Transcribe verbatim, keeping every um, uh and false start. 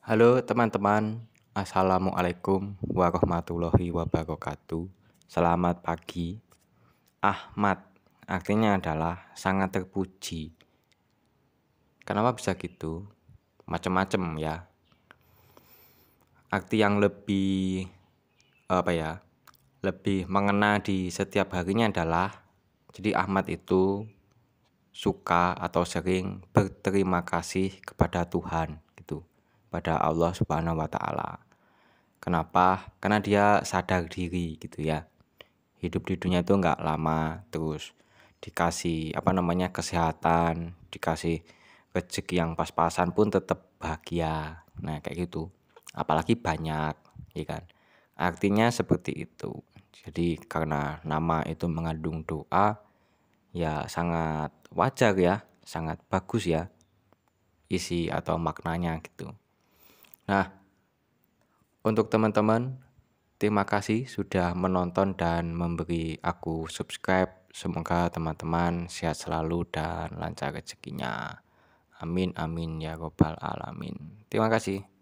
Halo teman-teman, Assalamualaikum warahmatullahi wabarakatuh. Selamat pagi. Ahmad artinya adalah sangat terpuji. Kenapa bisa gitu? Macam-macam ya. Arti yang lebih apa ya? Lebih mengena di setiap harinya adalah jadi Ahmad itu suka atau sering berterima kasih kepada Tuhan gitu, pada Allah Subhanahu wa taala. Kenapa? Karena dia sadar diri gitu ya. Hidup di dunia itu nggak lama, terus dikasih apa namanya kesehatan, dikasih rezeki yang pas-pasan pun tetap bahagia. Nah kayak gitu. Apalagi banyak, ya kan. Artinya seperti itu. Jadi karena nama itu mengandung doa, ya sangat wajar ya, sangat bagus ya isi atau maknanya gitu. Nah, untuk teman-teman, terima kasih sudah menonton dan memberi aku subscribe. Semoga teman-teman sehat selalu dan lancar rezekinya. Amin amin ya robbal alamin. Terima kasih.